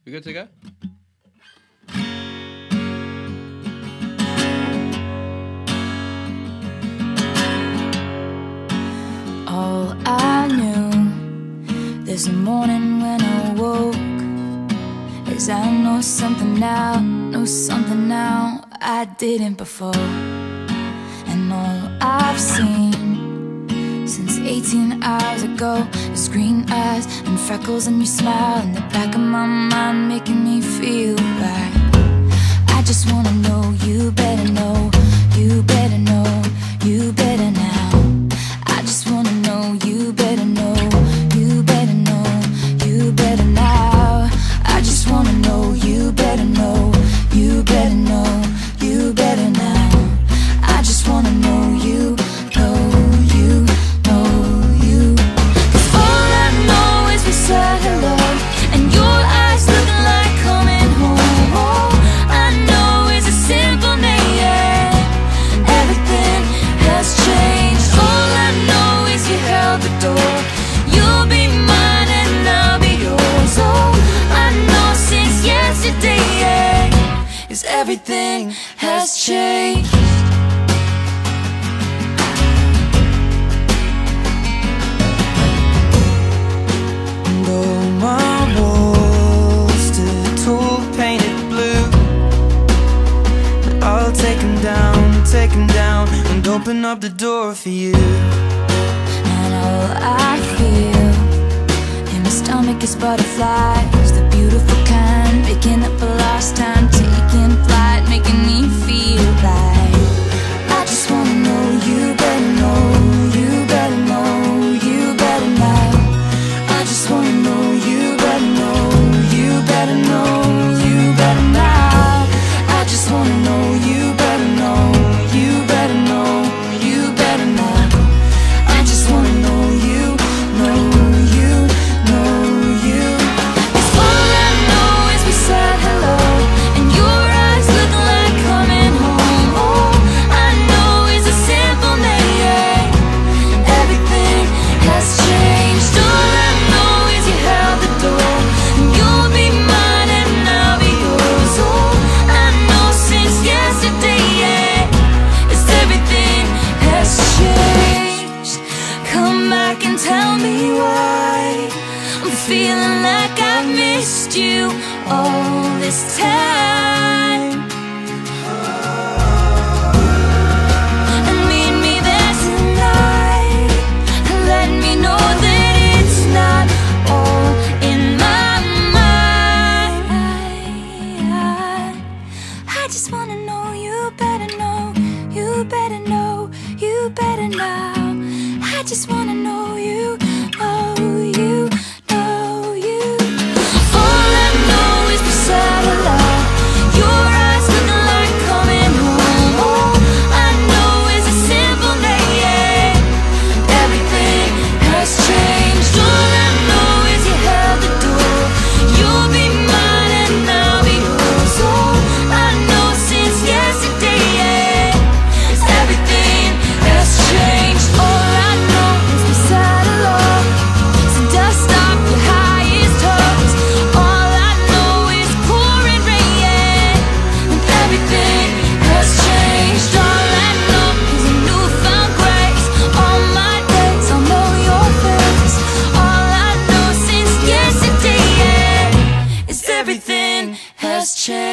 We good to go? All I knew this morning when I woke is I know something now I didn't before. And all I've seen since 18 hours ago is green eyes and freckles and your smile in the back of my mind, making me feel right. I just wanna know, you better know, you better know, you better now. I just wanna know, you better know, you better know, you better now. I just wanna know, you better know, you better know, you better now. I just wanna know, you know, you know, you. 'Cause all I know is we said hello, and your eyes looking like coming home. All I know is a simple name. Everything has changed. All I know is you held the door. You'll be mine and I'll be yours. All I know since yesterday is everything has changed. Take 'em down and open up the door for you. And all I feel in my stomach is butterflies, the beautiful kind, picking up a lost time, taking flight, making me feel right. I just wanna know, you better know, you better know, you better know. I just wanna know, you better know, you better know, you better now. I just wanna know, you better know, you better know, you better know. I just wanna know, you know, you know, you. 'Cause all I know is we said hello, and your eyes look like coming home. All I know is a simple name. Everything has changed. All I know is you held the door, and you'll be mine and I'll be yours. All I know since yesterday is everything has changed. Come back and tell me why I'm feeling like I've missed you all this time. And meet me there tonight, and let me know that it's not all in my mind. I just wanna know, you better know, you better know, you better now. I just wanna know, you know, you know, you. All I know is we said hello, your eyes looking like coming home. All I know is a simple name. Everything has changed. All I know is you held the door. You'll be mine and I'll be yours. All I know since yesterday is everything has changed. All I know is we said hello, so dust off your highest hopes. All I know is pouring rain, and everything has changed. All I know is a newfound grace. All my days I'll know your face. All I know since yesterday is everything has changed.